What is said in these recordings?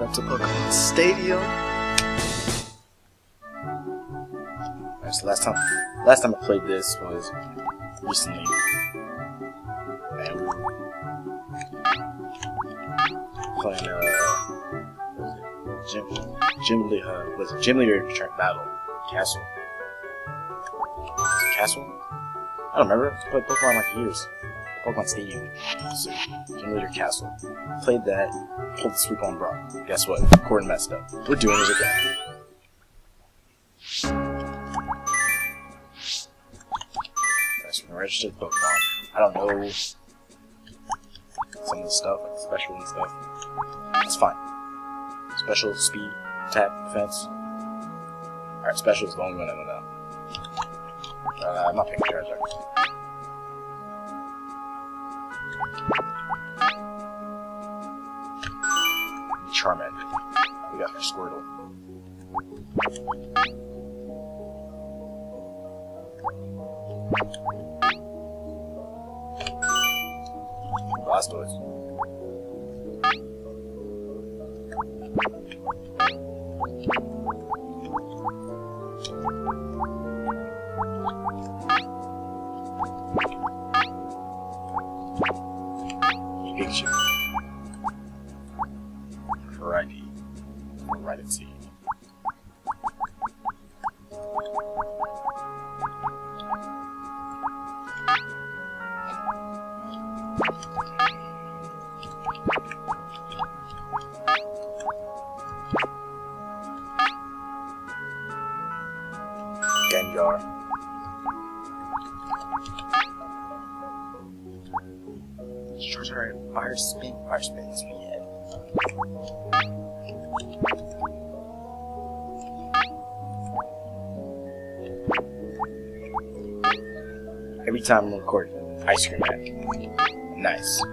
up to Pokemon Stadium. Alright, so last time I played this was recently. And we were playing Gym Leader Battle Castle. Castle? I don't remember. I played Pokemon like years. Pokemon Stadium. So, Gym Leader Castle. Played that, pulled the sweep on Brock. Guess what? Cord messed up. We're doing it again. That's when registered Pokemon. I don't know some of the stuff, like special and stuff. It's fine. Special, speed, attack, defense. Alright, special is the only one I know now. I'm not picking Charizard. Charmander. We got our Squirtle. Blastoise. Pikachu. Variety. Gengar. Charizard, Fire Spin's me head. Every time I'm recording, Ice Cream Man. Nice.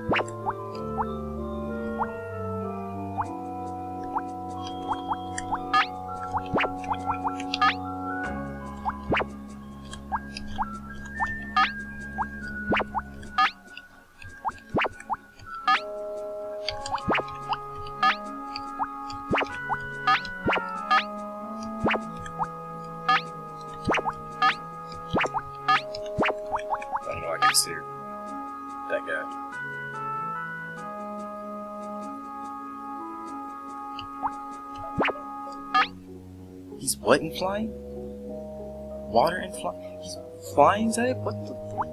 That guy. He's what in flying? Water and flying? He's flying, Zach? What the?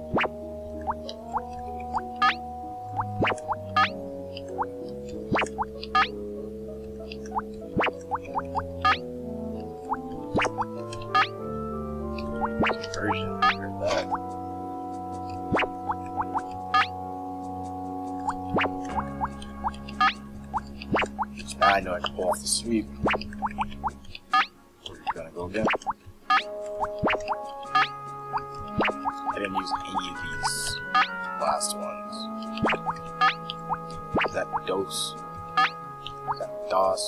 Version. Heard that. Now I know I can pull off the sweep. We're gonna go again. I didn't use any of these last ones. Is that Dose? Is that DOS?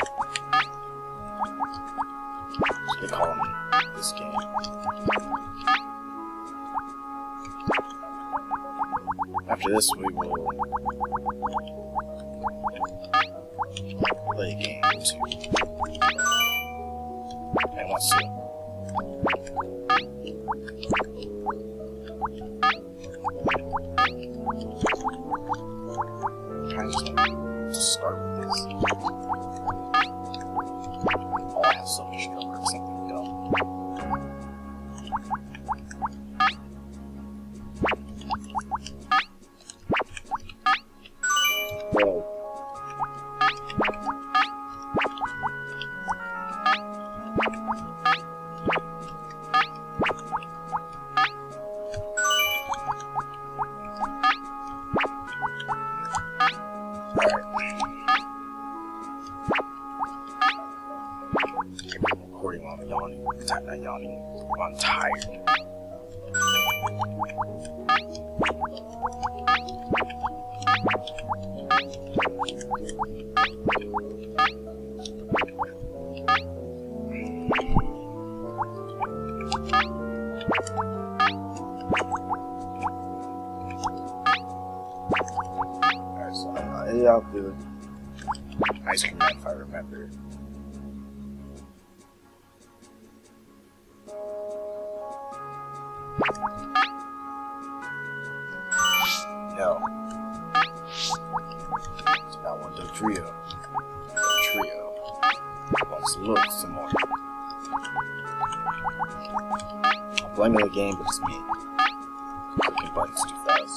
That's what they call them in this game. After this, we will play game 2. And what's 2? I'm trying to start with this. Oh, I have self-destruct or something dumb. Whoa. I'm recording while I'm yawning. I'm not yawning. I'm tired. Alright, so I'll do it. Ice Cream Man, if I remember. No. It's not one the trio. Trio wants to look some more. I'm blaming the game, but it's me. Clicking buttons too fast.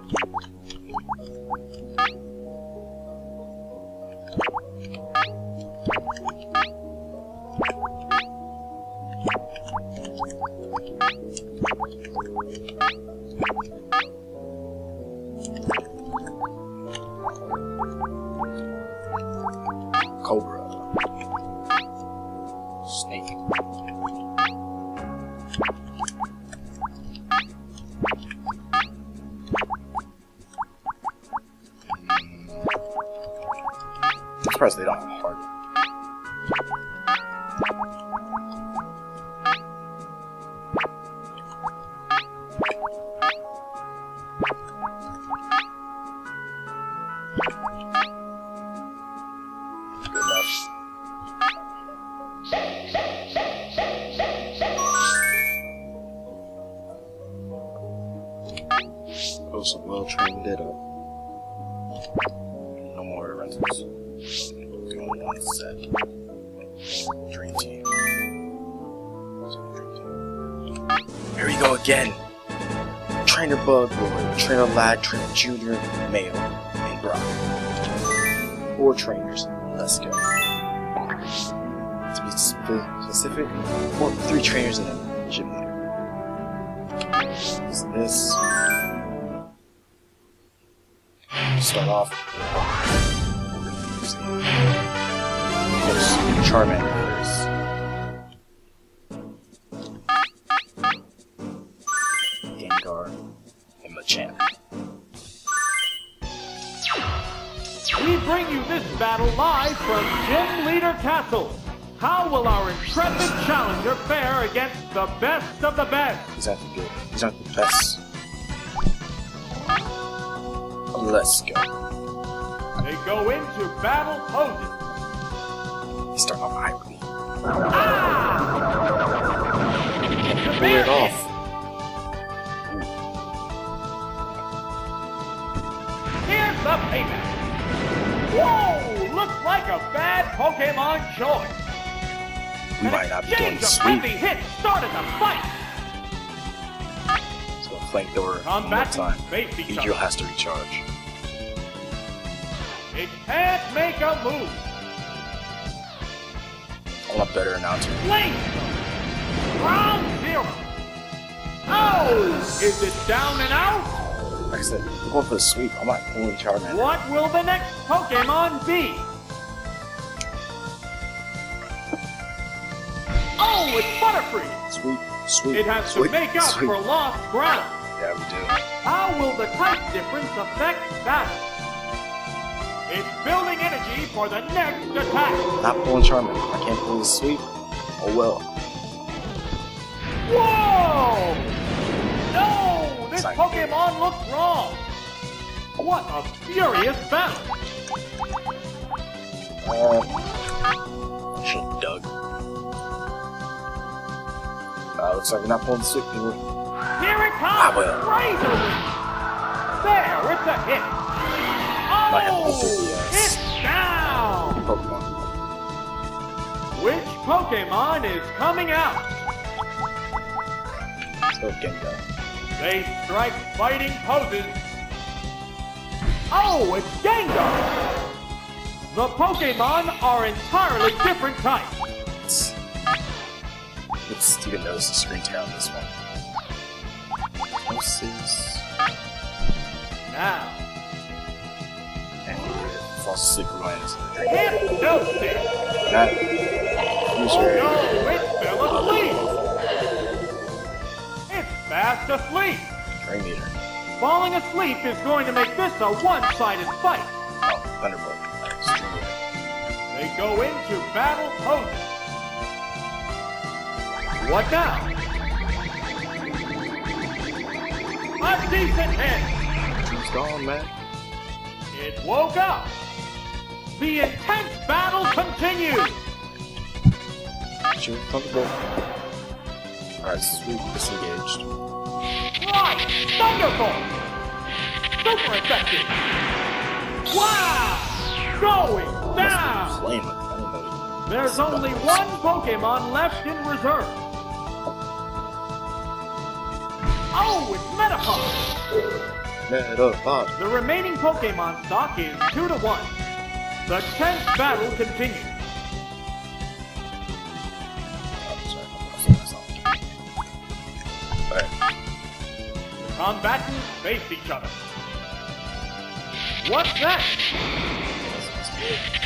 Cobra. Snake. I'm surprised they don't have a heart. So well trained it up. No more rentals. Doing one set. Dream team. Here we go again. Trainer Bug Boy, Trainer Lad, Trainer Junior, Male, and Brock. 4 trainers. Let's go. To be specific, 3 trainers and a gym leader. So this. Start off with Charmander first. Gengar and Machamp. We bring you this battle live from Gym Leader Castle. How will our intrepid challenger fare against the best of the best? These aren't the good. These aren't the best. Let's go. They go into battle poses. They start off hybrid. Pull it off. Here's the payback. Whoa! Looks like a bad Pokemon choice. We might not be doing the sweep. Heavy hit started the fight. So we'll flamethrower one more time. Eagle has to recharge. It can't make a move. I want a better announcer. Round 0. Oh! Is it down and out? Like I said, I'm going for the sweep. I'm not pulling Charmander. What will the next Pokemon be? Oh, it's Butterfree. Sweep. It has to make up for lost ground. Yeah, we do. How will the type difference affect that? It's building energy for the next attack. Not pulling Charmander. I can't pull the sweep. Oh well. Whoa! No! This Pokemon looks wrong. What a furious battle. Should have dug. Looks like we're not pulling the sweep anymore. Here it comes! Razor Leaf! There, it's a hit! Oh! It's down! Pokemon. Which Pokemon is coming out? Let's go Gengar. They strike fighting poses. Oh, it's Gengar! The Pokemon are entirely different types. Let's even notice the screen tear on this one. Now. And falls asleep right into the dream. Hypnosis! That. Oh no, it fell asleep! It's fast asleep! Dream Eater. Falling asleep is going to make this a one-sided fight. Oh, Thunderbolt. Nice. Dream Eater. They go into battle poses. What now? A decent hit! He's gone, man. It woke up. The intense battle continues! Shoot, Thunderbolt. Alright, sweep disengaged. Right! Thunderbolt! Super effective! Wow! Going down! Flame, I don't know. There's only one Pokemon left in reserve. Oh, it's Metapod! Metapod. The remaining Pokemon stock is 2-1. The tense battle continues. Alright. The combatants face each other. What's next?